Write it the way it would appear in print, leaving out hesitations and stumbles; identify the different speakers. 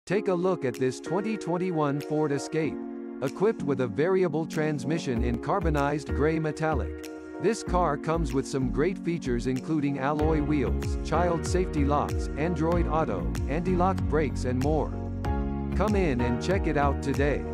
Speaker 1: Take a look at this 2021 Ford Escape. Equipped with a variable transmission in carbonized gray metallic. This car comes with some great features including alloy wheels, child safety locks, Android Auto, anti-lock brakes and more. Come in and check it out today.